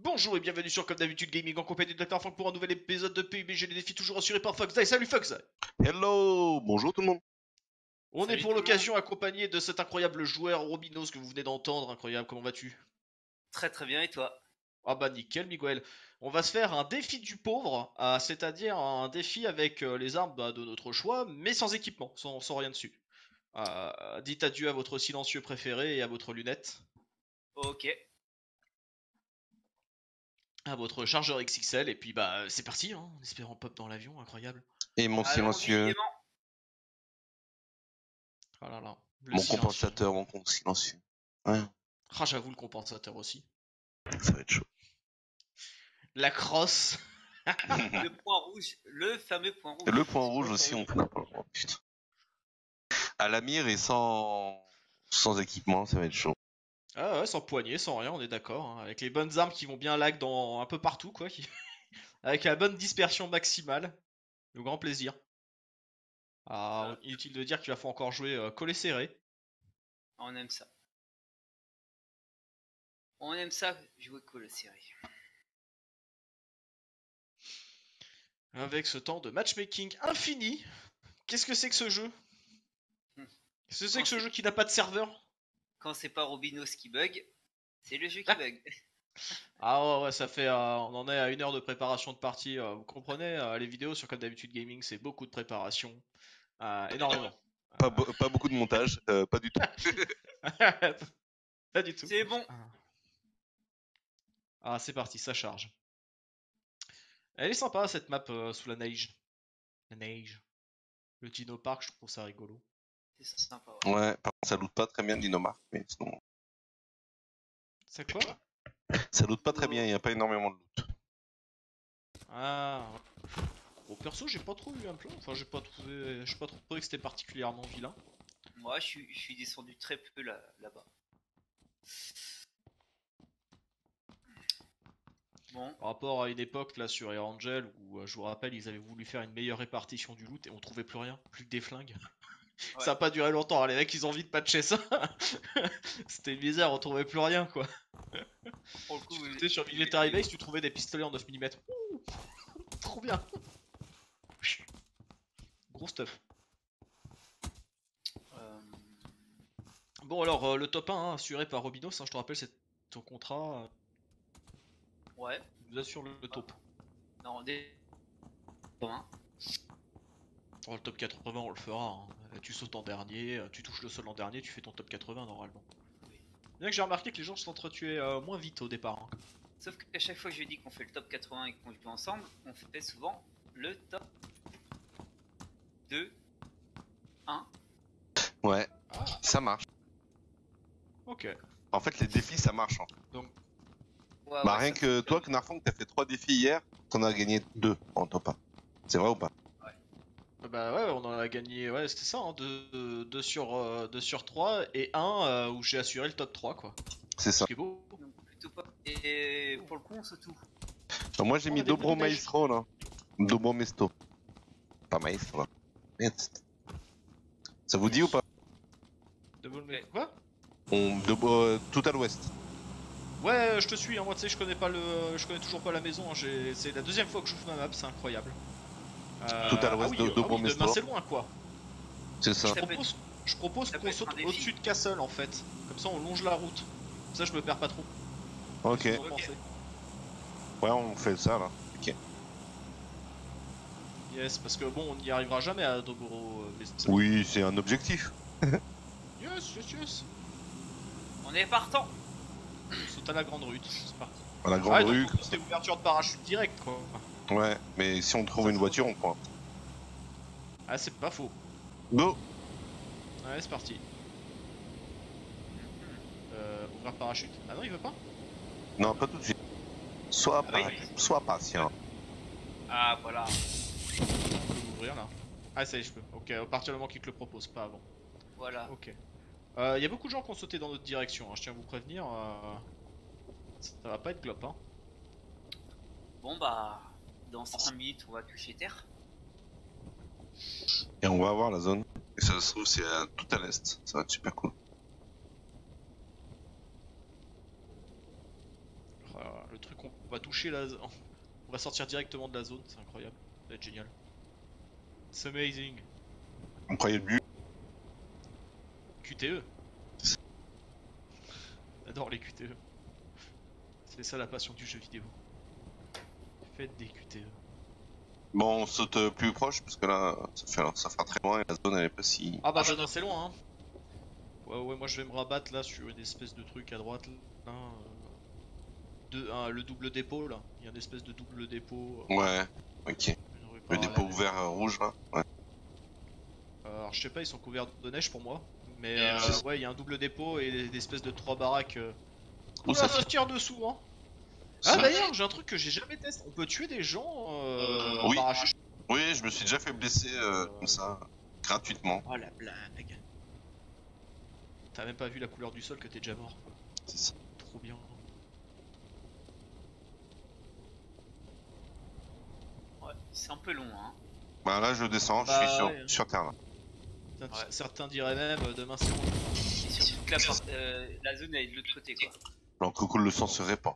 Bonjour et bienvenue sur Comme d'habitude Gaming en compagnie de Dr. Frank pour un nouvel épisode de PUBG, les défis toujours assurés par Fox. Salut Fox. Hello, bonjour tout le monde. On Salut est pour tout le l'occasion accompagné de cet incroyable joueur Robinos que vous venez d'entendre. Incroyable, comment vas-tu? Très très bien, et toi? Ah bah nickel Miguel. On va se faire un défi du pauvre, c'est-à-dire un défi avec les armes de notre choix, mais sans équipement, sans rien dessus. Dites adieu à votre silencieux préféré et à votre lunette, Ok. à votre chargeur XXL, et puis bah c'est parti, hein, en espérant pop dans l'avion, incroyable. Et mon silencieux, Ah là là, le mon silencieux. compensateur, mon silencieux. Ouais, Ah j'avoue le compensateur aussi. ça va être chaud. La crosse. Le point rouge, le fameux point rouge. Et le point rouge aussi, on peut. Oh, putain. À la mire et sans équipement, ça va être chaud. Ah ouais, sans poignée, sans rien, on est d'accord, hein. Avec les bonnes armes qui vont bien lag dans un peu partout, quoi. Avec la bonne dispersion maximale. Le grand plaisir. Ah, inutile de dire qu'il va falloir encore jouer collé serré. On aime ça. On aime ça, jouer cool série. Avec ce temps de matchmaking infini. Qu'est-ce que c'est que ce jeu? Qu'est-ce que c'est que ce jeu qui n'a pas de serveur? Quand c'est pas Robinos qui bug, c'est le jeu qui bug. Ah ouais, ça fait, on en est à 1 heure de préparation de partie. Vous comprenez, les vidéos sur Comme d'habitude Gaming, c'est beaucoup de préparation. Énormément. Pas beaucoup de montage, pas du tout. Pas du tout. C'est bon. Ah, c'est parti, ça charge. Elle est sympa cette map sous la neige. La neige. Le Dino Park, je trouve ça rigolo. C'est sympa. Ouais. Ouais, par contre, ça loot pas très bien Dinomark, mais sinon. C'est quoi? Ça loot pas très bien, il n'y a pas énormément de loot. Ah. Au perso, j'ai pas trop eu un plan. Enfin, j'ai pas trouvé que c'était particulièrement vilain. Moi, je suis descendu très peu là-bas. Bon. Par rapport à une époque là sur Air Angel où je vous rappelle, ils avaient voulu faire une meilleure répartition du loot et on trouvait plus rien, plus que des flingues. Ouais. Ça a pas duré longtemps, hein. Les mecs ils ont envie de patcher ça. C'était bizarre, on trouvait plus rien quoi. Pour le coup, Tu étais sur Military Base, tu trouvais des pistolets en 9 mm. Trop bien. Gros stuff. Bon alors le top 1 hein, assuré par Robinos, hein, je te rappelle c'est ton contrat. Ouais. Il vous assure le top. Non, Bon, Oh, le top 80 on le fera. Hein. Tu sautes en dernier, tu touches le sol en dernier, tu fais ton top 80 normalement. oui. Bien que j'ai remarqué que les gens s'entretuaient moins vite au départ. Hein. Sauf qu'à chaque fois que je dis qu'on fait le top 80 et qu'on joue ensemble, on fait souvent le top 2, 1. Ouais, Ah, ça marche. ok. En fait, les défis, ça marche. Hein. Donc, Ouais, Bah, ouais, rien ça que fait- toi, Knarfong, t'as fait 3 défis hier, t'en as gagné 2 en top 1. C'est vrai ou pas? bah ouais, on en a gagné, ouais, c'était ça, hein, 2 sur 3 et 1 où j'ai assuré le top 3 quoi. C'est ça. Ce qui est beau. Donc, plutôt pas. Et pour le coup, on se tout. Donc, moi, j'ai On mis a des Dobro bouts de neige. Maestro là. Dobro Mesto. Pas Maestro là. Merde. Ça vous dit ou pas? Quoi? Tout à l'ouest. Ouais, je te suis, hein, moi tu sais, je connais toujours pas la maison, hein, c'est la deuxième fois que je joue ma map, c'est incroyable. Tout à l'ouest de demain Mesto. c'est loin quoi. C'est ça. Je propose ça peut qu'on être saute un défi. au-dessus de Castle en fait. Comme ça on longe la route. Comme ça je me perds pas trop. Ok. Qu'est-ce que vous en pensez? Ouais, on fait ça là. Ok. Yes, parce que bon, on n'y arrivera jamais à Dobro. Oui, c'est un objectif. Yes. On est partant. On saute à la grande rue, c'est parti. À la Ouais, grande donc, rue. c'était ouverture de parachute direct quoi. Ouais, mais si on trouve une voiture, on prend. Ah, c'est pas faux. Go. Ouais, c'est parti. Ouvrir parachute. Ah non, il veut pas? Non, pas tout de suite. Sois Ah oui. sois patient. Ah, voilà. On peut l'ouvrir là. Ah, ça y est, je peux. Ok, à partir du moment qu'il te le propose, pas avant. Voilà. Ok. Y a beaucoup de gens qui ont sauté dans notre direction, hein, je tiens à vous prévenir. Ça va pas être glop, hein. Bon, bah, dans 5 minutes, on va toucher terre. Et on va avoir la zone. Et ça se trouve, c'est tout à l'est. Ça va être super cool. le truc, on va toucher la... On va sortir directement de la zone, c'est incroyable. Ça va être génial. C'est amazing. Incroyable but. QTE. J'adore les QTE. C'est ça la passion du jeu vidéo. Faites des QTE. Bon, on saute plus proche parce que là, ça fera très loin et la zone elle est pas si. Ah bah non, c'est loin hein. Ouais, moi je vais me rabattre là sur une espèce de truc à droite là. Le double dépôt là. Il y a une espèce de double dépôt. Ouais, ok. Une rue Le dépôt parallèle. ouvert rouge là. Ouais. Alors je sais pas, ils sont couverts de neige pour moi. Mais c'est- ouais, il y a un double dépôt et des espèces de 3 baraques. Où Oula, ça ça se tire dessous hein. Ça- Ah d'ailleurs, j'ai un truc que j'ai jamais testé. On peut tuer des gens en oui. parachute. Oui, je me suis déjà fait blesser comme ça, gratuitement. Oh la blague. T'as même pas vu la couleur du sol que t'es déjà mort quoi. C'est ça. Trop bien. Ouais, c'est un peu long, hein. Bah là, je descends, Bah, je suis ouais. sur terre là. Certains diraient même demain c'est bon. Et surtout que la zone elle est de l'autre côté, quoi. Alors que cool, le sang se répand.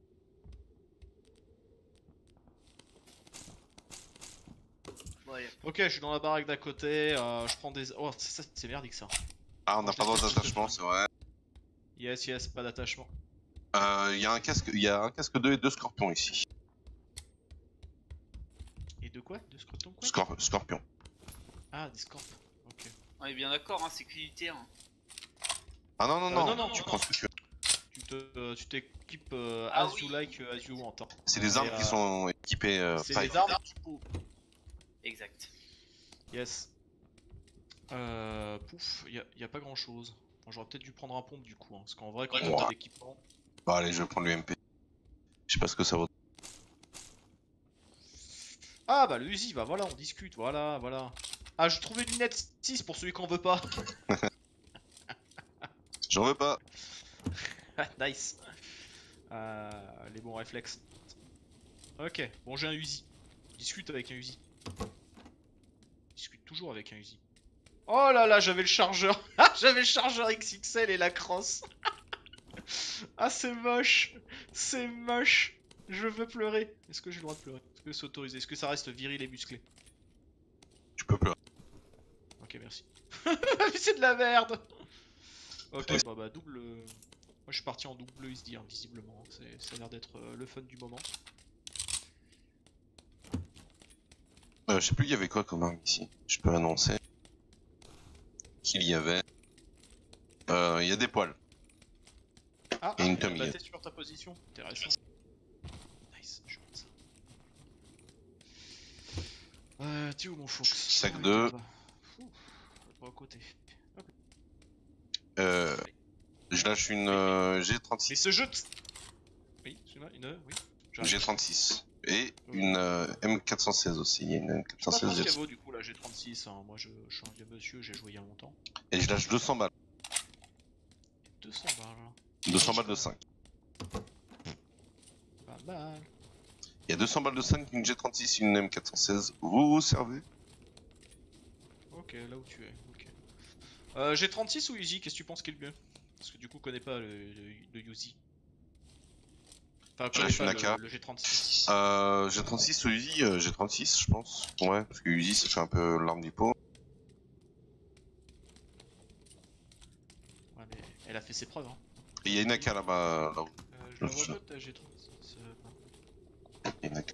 Bon, allez. Ok, je suis dans la baraque d'à côté, je prends des... Oh, c'est merdique ça. Ah, on n'a pas le droit d'attachement, c'est vrai. Yes, pas d'attachement. Il y a un casque 2 et 2 scorpions ici. Et de quoi? De scrotum quoi? Scorpion. Ah, des scorps. Ok. On est bien d'accord, hein, c'est QUT, hein. Ah non, non, tu non, prends ce que tu veux. Tu t'équipes Ah as oui. you like, as you want. Hein. C'est les armes Et, qui sont équipées C'est pareil. les armes qui pouf. Exact. Yes. Pouf, y a pas grand chose. Bon, j'aurais peut-être dû prendre un pompe du coup, hein, parce qu'en vrai, quand on a Ouais. d'équipement. Bon, allez, je vais prendre l'UMP. Je sais pas ce que ça vaut. Ah bah le Uzi, bah voilà, on discute, voilà. Ah, je trouvais lunettes 6 pour celui qu'on veut pas. J'en veux pas. Nice. Les bons réflexes. Ok, bon j'ai un Uzi. Discute avec un Uzi. Discute toujours avec un Uzi. Oh là là, j'avais le chargeur. J'avais le chargeur XXL et la crosse. Ah c'est moche. C'est moche. Je veux pleurer. Est-ce que j'ai le droit de pleurer? Est-ce que c'est autorisé? Est-ce que ça reste viril et musclé? Tu peux pleurer. Ok, merci. C'est de la merde. Ok, bah double... Moi je suis parti en double USD, hein, visiblement. Ça a l'air d'être le fun du moment. Je sais plus, il y avait quoi comme arme ici. Je peux annoncer qu'il y avait. Il y a des poils. Ah, Et une bah, tomille. t'es sur ta position. Intéressant. Nice, je monte ça. T'es où mon fox? Sac Ah, 2. Pas à côté. Je lâche une Mais G36. ce jeu... Oui, excuse-moi, oui. j'arrive. G36. Et une M416 aussi. Il y a une Je sais pas trop ce M416. qu'elle vaut du coup là, j'ai 36, hein. Moi je suis un vieux monsieur, j'ai joué il y a longtemps. Et je lâche 200 balles. 200 balles. Hein. 200 balles de 5. Pas mal. Il y a 200 balles de 5, une G36, une M416. Vous vous servez? Ok, là où tu es. Ok. J'ai 36 ou Uzi, qu'est-ce que tu penses qui est le mieux? Parce que du coup, connais pas le Uzi. Enfin, Je connais lâche pas une AK. le G36. G36 ou Uzi, G36 je pense. Ouais, parce que Uzi ça fait un peu l'arme du pot. Ouais, mais elle a fait ses preuves. Hein. Et il y a une AK là-bas. Là où Je la vois pas ta G36. il y a une AK.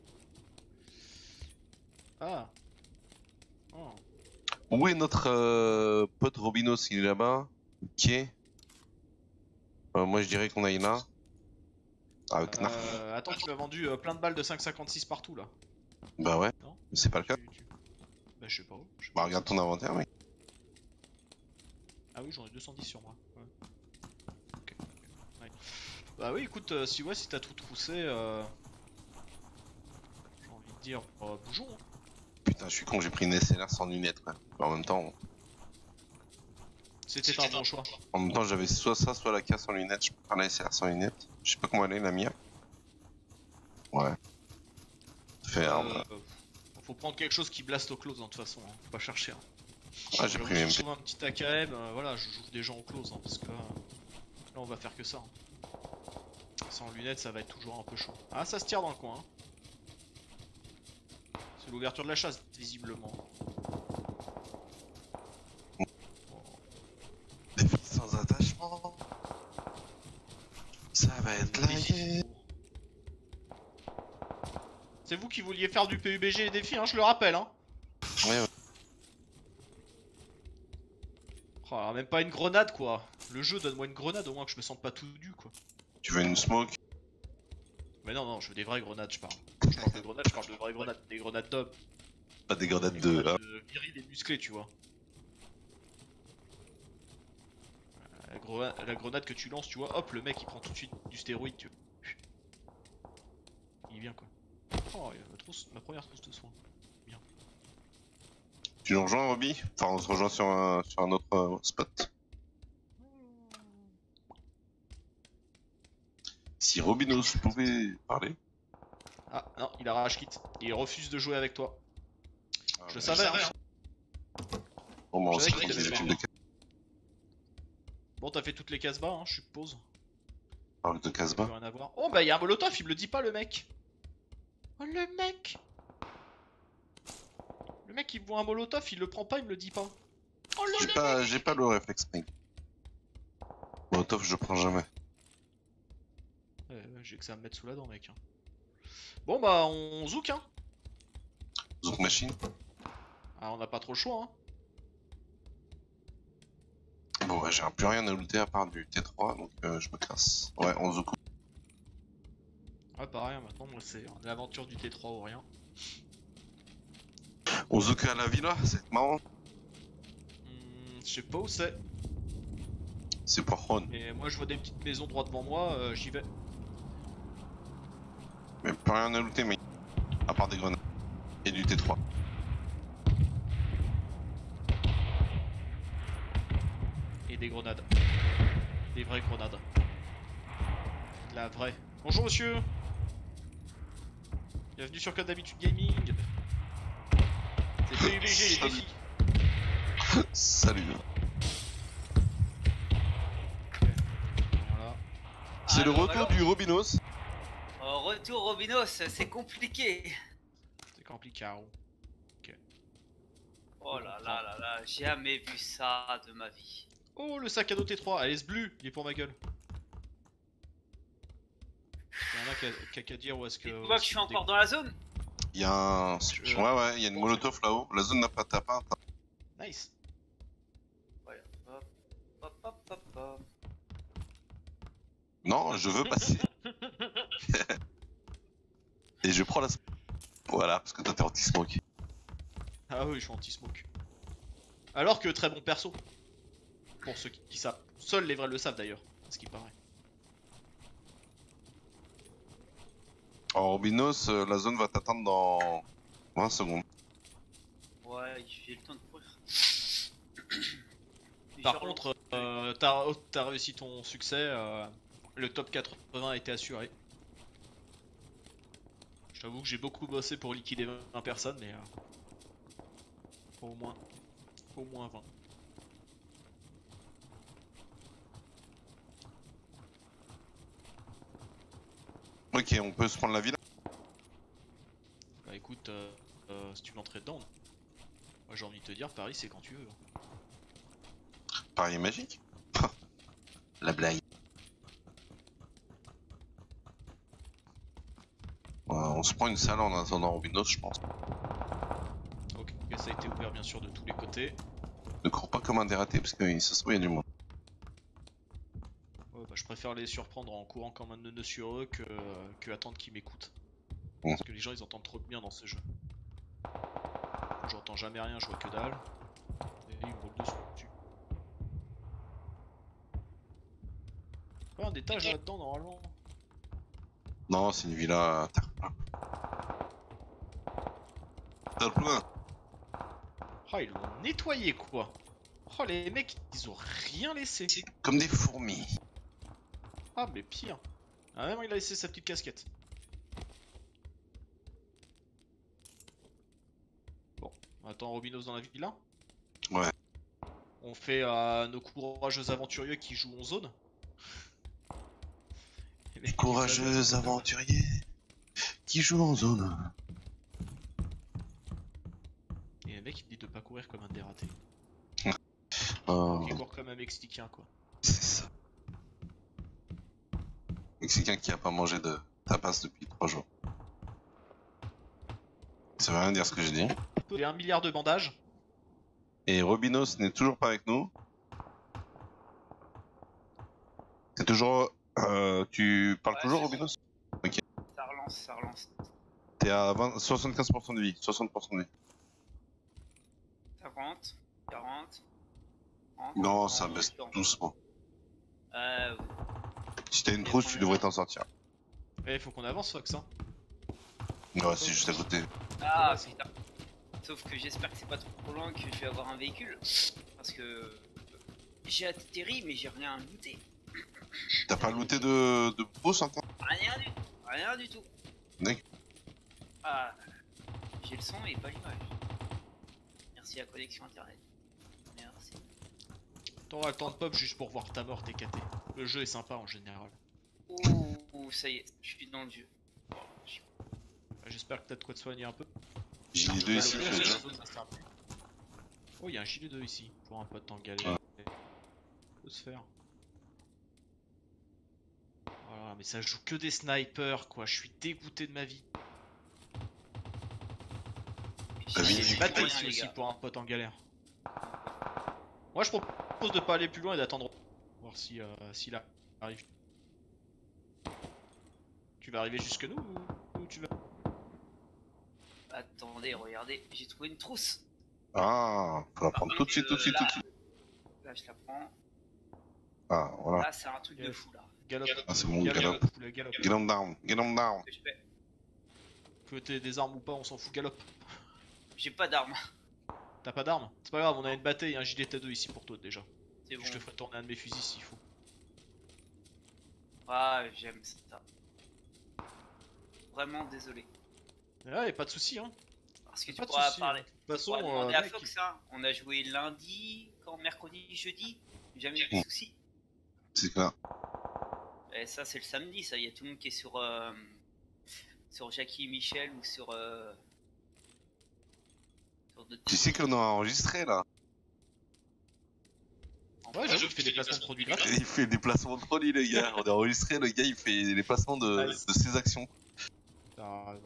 Ah. Oh. Où est notre pote Robinos? Il est là-bas. Ok. Moi je dirais qu'on aille là. Avec Narf. Attends, tu m'as vendu plein de balles de 5,56 partout là. Bah ouais, Non? mais c'est pas le cas. Bah, je sais pas où. Bah regarde ton inventaire, oui. Ah oui, j'en ai 210 sur moi. Ouais. Ok. Ouais. Bah oui, écoute, si t'as tout troussé, j'ai envie de dire, bougeons. Hein. Putain, je suis con, j'ai pris une SLR sans lunettes quoi. En même temps, C'était un bon choix. j'avais soit ça, soit la casse sans lunettes. Je peux prendre la SLR sans lunettes. Je sais pas comment elle est la mienne. Ouais. Fait arme. Faut prendre quelque chose qui blast au close hein, de toute façon, hein. Faut pas chercher. Hein. Ah, j'ai pris Si MP. je trouve un petit AKM, voilà, je joue des gens au close hein, parce que là on va faire que ça. Hein. Sans lunettes, ça va être toujours un peu chaud. Ah, ça se tire dans le coin. Hein. C'est l'ouverture de la chasse, visiblement. Des filles sans attachement. Ça va être la guerre. C'est vous qui vouliez faire du PUBG et des filles, hein, je le rappelle. Hein. Ouais. Oh, alors, même pas une grenade, quoi. Le jeu, donne-moi une grenade, au moins que je me sente pas tout nu, quoi. Tu veux une smoke? Mais non, non, je veux des vraies grenades, je parle. Je parle de grenades, je parle de vraies grenades. Des grenades d'hommes. Pas des grenades Des de... grenades viriles et musclées, tu vois. La grenade que tu lances, tu vois, hop, le mec il prend tout de suite du stéroïde, tu vois. Il vient, quoi. Oh, il y a ma première trousse de soins. Tu nous rejoins, Roby? Enfin, on se rejoint sur un autre spot. Si Robinos pouvait parler... Ah, non, il a rage kit. Il refuse de jouer avec toi. Ah, Je le savais, hein. Bon, bah, on Je sait savais qu'il qu'il y a des avait études de Bon, t'as fait toutes les cases bas, hein, je suppose. parle de Casbah. Plus rien à voir. Oh, bah, il y a un molotov, il me le dit pas, le mec. Oh, le mec. Le mec, il voit un molotov, il le prend pas, il me le dit pas. Oh, J'ai pas le réflexe, mec. Molotov, je prends jamais. J'ai que ça à me mettre sous la dent, mec. Bon, bah, on zouk, hein. Zouk machine. Ah, on n'a pas trop le choix, hein. Bon, bah, j'ai plus rien à looter à part du T3, donc je me casse. Ouais, on zouk. Ouais, pareil, maintenant, moi, c'est l'aventure du T3 ou rien. On zouk à la villa, c'est marrant. Je sais pas où c'est. C'est pour Ron. Mais moi, je vois des petites maisons droit devant moi, j'y vais. Mais plus rien à looter, mec. À part des grenades. Et du T3. Et des grenades. Des vraies grenades. La vraie. Bonjour, monsieur. Bienvenue sur Code d'habitude gaming. C'est PUBG, les défis. Salut. Voilà. C'est le Alors, retour du Robinos. Retour Robinos, c'est compliqué. C'est compliqué. Oh là là là là, jamais vu ça de ma vie. Oh, le sac à dos T3. Allez, ce bleu, il est pour ma gueule. Y'en a qu'à dire où est-ce que. Tu vois que je suis encore dans la zone? Il y a un... Ouais, il y a une molotov là-haut. La zone n'a pas tapé. Nice. Ouais, hop, hop, hop, hop, hop. Non, je veux passer. Et je prends la... Voilà, parce que toi t'es anti-smoke. Ah oui, je suis anti-smoke. Alors que très bon perso. Pour ceux qui savent. Seuls les vrais le savent d'ailleurs, à ce qui paraît. En Robinos, la zone va t'attendre dans 20 secondes. Ouais, j'ai le temps de courir. Par contre, t'as réussi ton succès, le top 80 a été assuré. Je t'avoue que j'ai beaucoup bossé pour liquider 20 personnes, mais au moins 20. Ok, on peut se prendre la ville. Bah écoute, si tu veux entrer dedans, moi j'ai envie de te dire, Paris c'est quand tu veux. Paris est magique. La blague. On se prend une salle en attendant Robinos, je pense. Ok, ça a été ouvert bien sûr de tous les côtés. Ne cours pas comme un dératé parce que ça se voit, il y a du monde. Ouais, bah, je préfère les surprendre en courant comme un neuneu sur eux que attendre qu'ils m'écoutent. Mmh. Parce que les gens ils entendent trop de bien dans ce jeu. J'entends jamais rien, je vois que dalle. Et ils me roulent dessus. Pas un étage là-dedans normalement. Non, c'est une villa à terre plein. Terre plein. Oh, ils l'ont nettoyé quoi. Oh, les mecs ils ont rien laissé. Comme des fourmis. Ah, mais pire. Ah, même il a laissé sa petite casquette. Bon, on attend Robinos dans la villa. Ouais. On fait nos courageux aventuriers qui jouent en zone. mecs qui Courageux disent, aventuriers qui jouent en zone. Et le mec il me dit de pas courir comme un dératé. Oh, Qui court comme un Mexicain quoi. c'est ça. Mexicain qui a pas mangé de tapas depuis 3 jours. Ça veut rien dire ce que j'ai dit. J'ai 1 milliard de bandages. Et Robinos n'est toujours pas avec nous. C'est toujours... tu parles Ouais, toujours c'est Robinos? Ça relance, ça relance. T'es à 75% de vie, 60% de vie. 50, 40. 30, Non, ça 30, baisse 40. doucement. Euh, Si t'as une trousse, tu devrais t'en sortir. Eh, faut qu'on avance Fox hein. Ouais, c'est juste à côté. Ah Ouais, ça. putain. Sauf que j'espère que c'est pas trop loin que je vais avoir un véhicule. Parce que j'ai atterri mais j'ai rien looté. T'as pas looté de brousse encore? Rien du tout. Rien du tout. D'accord. Ah, j'ai le son et pas l'image. Merci à connexion internet. Merci. T'auras le temps de pop juste pour voir ta mort TKT. Le jeu est sympa en général. Ouh, ça y est, je suis dans le jeu. J'espère que t'as de quoi te soigner un peu. Gilet 2 ici, Ouais, je fais déjà. Oh, il y a un gilet 2 ici, pour un pote en galère. Faut se faire. Voilà, mais ça joue que des snipers quoi, je suis dégoûté de ma vie. La vie, J'ai c'est battu rien, ici les aussi gars. pour un pote en galère. Moi je propose de pas aller plus loin et d'attendre. Voir si là arrive. Tu vas arriver jusque nous ou tu vas. Attendez, regardez, j'ai trouvé une trousse. Ah, faut la prendre tout de suite, tout de suite, tout de suite. Là, je la prends. Ah, voilà. Là, c'est un truc de Yes. fou là. Galope. Ah, c'est bon, Galope. galope. Poulet, galope. Get on down, get on down. Que je fais. Que t'aies des armes ou pas, on s'en fout, galope. J'ai pas d'armes. T'as pas d'armes? C'est pas grave, on a une bataille et un gilet T2 ici pour toi déjà. C'est bon. Je te ferai tourner un de mes fusils s'il faut. Ah, j'aime ça. Vraiment désolé. Ouais, y a pas de soucis hein. Parce que tu Pas de pourras soucis, parler. hein. De toute façon, On va demander à mec, Fox, hein. On a joué lundi, quand mercredi, jeudi. Jamais eu de Mm. soucis. C'est clair. Et ça, c'est le samedi, ça. Il y a tout le monde qui est sur Jackie et Michel ou sur d'autres. Tu sais qu'on a enregistré là. ouais, j'avoue, je fais des placements de produits gratuits. Il fait des placements de produits, les gars. On a enregistré, le gars il fait les placements de Nice. ses actions. T'as raison.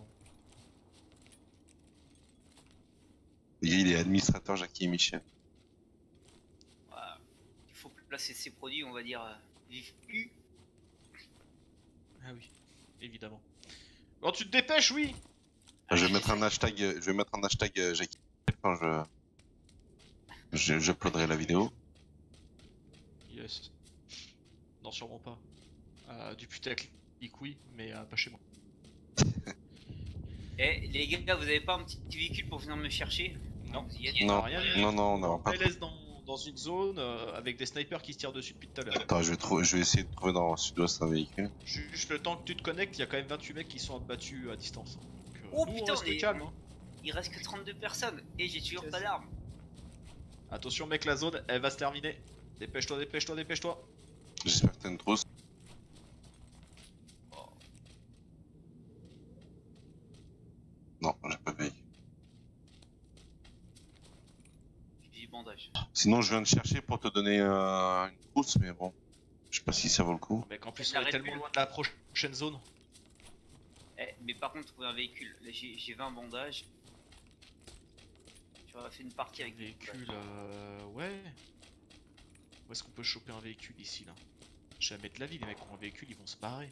Le gars il est administrateur Jackie et Michel. Voilà. Il faut placer ses produits, on va dire, vive U. Ah oui, évidemment. Quand tu te dépêches, oui. Je vais mettre un hashtag, Jackie quand j'uploaderai la vidéo. Yes. Non, sûrement pas. Du putaclic, oui, mais pas chez moi. Eh, les gars, vous avez pas un petit véhicule pour venir me chercher? Non. Vous y êtes? Non, rien du tout. non, on n'aura pas. On les laisse dans une zone avec des snipers qui se tirent dessus depuis tout à l'heure. Attends, je vais essayer de trouver dans le sud-ouest un véhicule. Juste le temps que tu te connectes, il y a quand même 28 mecs qui sont abattus à distance. Donc, Oh, nous, putain, on reste mais- calme. Hein. Il reste que 32 personnes et j'ai toujours Yes. pas d'armes. Attention, mec, la zone, elle va se terminer. Dépêche-toi, dépêche-toi, dépêche-toi. J'espère que t'as une trousse. Non, j'ai pas de véhicule. J'ai du bandage. Sinon, je viens de chercher pour te donner une trousse, mais bon. Je sais pas si ça vaut le coup. Mec, en plus, La on est Red tellement Bull. loin de la prochaine zone. Eh, mais par contre, trouver un véhicule. Là, j'ai 20 bandages. J'aurais fait une partie avec des Véhicule, bandages. ouais. Où est-ce qu'on peut choper un véhicule ici, là? Jamais de la vie, les mecs qui ont un véhicule, ils vont se barrer.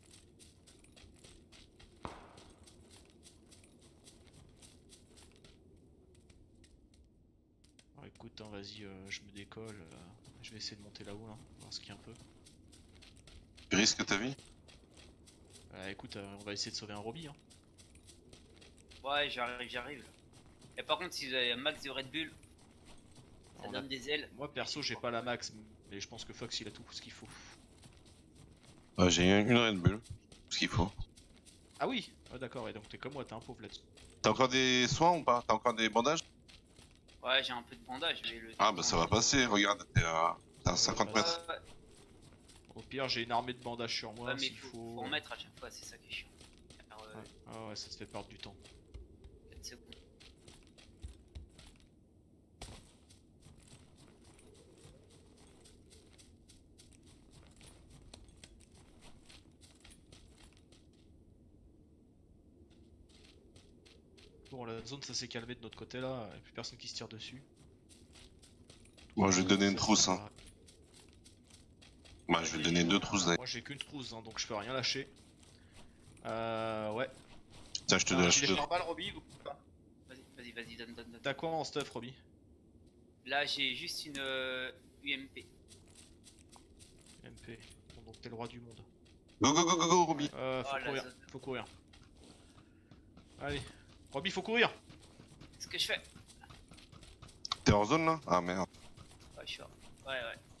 Alors, écoute, hein, vas-y, je me décolle. Je vais essayer de monter là-haut, là, voir ce qu'il y a un peu. Tu risques ta vie? Écoute, on va essayer de sauver un Roby, hein. Ouais, j'arrive. Et par contre, si vous avez un max de Red Bull, ça On donne a- des ailes. Moi, perso, j'ai pas la max, mais je pense que Fox, il a tout ce qu'il faut. J'ai une Red Bull. Ce qu'il faut. Ah oui, d'accord, et donc t'es comme moi, t'es un pauvre là-dessus. T'as encore des soins ou pas? T'as encore des bandages? Ouais, j'ai un peu de bandage. Mais le... Ah bah ça va passer, regarde, t'es à 50 Ouais, mètres. ouais. Au pire, j'ai une armée de bandages sur moi Ouais, mais s'il faut en mettre à chaque fois, c'est ça qui est chiant. Alors, Ouais. Ah ouais, ça te fait perdre du temps. 4 secondes. Bon, la zone ça s'est calmé de notre côté là, y'a plus personne qui se tire dessus. Moi, je vais te donner une Ça, trousse. ça Hein. va. Bah, je vais te donner 2 trousses d'ailleurs. Moi j'ai qu'une trousse hein, donc je peux rien lâcher. Ouais. Tiens, je te T'as donne. un Je te gilet donne. pare-balles, Roby ou pas? Vas-y, donne. T'as quoi en stuff, Roby? Là, j'ai juste une UMP. MP. Bon, donc t'es le roi du monde. Go, Ruby. Faut Oh, la courir, zone. faut courir. Allez, Roby, faut courir. Qu'est-ce que je fais? T'es hors zone là? Ah merde. Ouais, je suis hors. Ouais.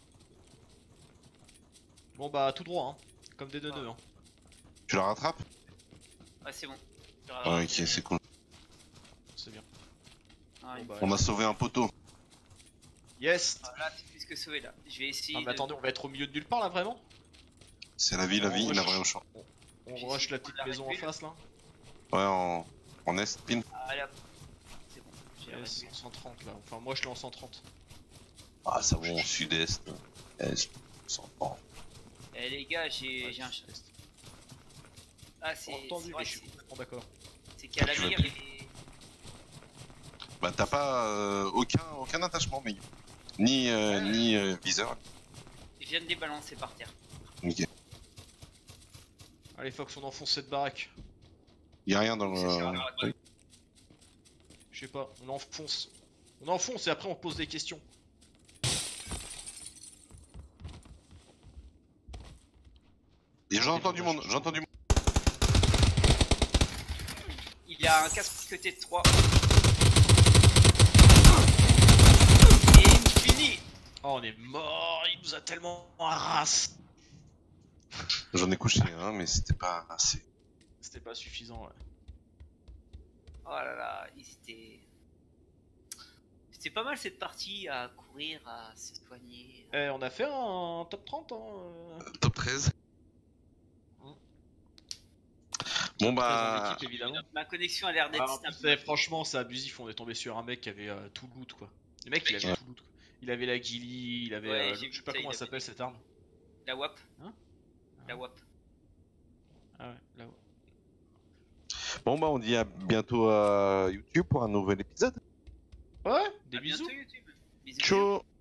Bon bah tout droit, hein. Comme des neuneux, hein. Tu la rattrapes? Ouais, c'est bon. Ah, ok, c'est cool. C'est bien. Ah, Bon, bah, On a sauvé un poteau. Yes. là, c'est plus que sauvé là. Je vais essayer. Ah mais attendez, on va être au milieu de nulle part là vraiment? C'est la vie, On il n'a rush. rien au champ. On J'ai rush essayé la de petite prendre la maison en Red Bull. face là? Ouais, en est, pin. Allez hop. C'est bon. J'ai la Yes, Red Bull. en 130 là. Enfin moi je l'ai en 130. Ah, ça va en sud-est. Est, s'entend. Eh les gars, j'ai Ouais, un. est. Ah, c'est Entendu, vrai mais que je suis complètement d'accord. c'est qu'à la Tu vas mire plus. et. Bah, t'as pas aucun attachement, mais. Ni viseur. Ils viennent débalancer par terre. Ok. Allez Fox, on enfonce cette baraque. Y'a rien dans C'est sur le. la Oui. Je sais pas, on enfonce. On enfonce et après on pose des questions. Et j'entends du monde, j'entends du monde. Il y a un casque côté de 3. Et fini. Oh on est mort, il nous a tellement harassé. J'en ai couché un, mais c'était pas assez. C'était pas suffisant ouais. Oh là là, c'était pas mal cette partie à courir, à se soigner. Eh on a fait un top 30 hein. Top 13. Bon Très en bah. équipe évidemment. Ma connexion a l'air d'être Ah, en plus, stable. franchement c'est abusif, on est tombé sur un mec qui avait tout le loot quoi. Le mec il avait Ouais. tout le loot quoi. Il avait la ghillie, il avait Ouais, je sais pas ça, comment il elle s'appelle cette arme. La WAP. Hein La WAP. Ah ouais, là-haut. Bon bah on dit à bientôt à YouTube pour un nouvel épisode. Ouais, des À bisous. bientôt YouTube. Bisous. Ciao.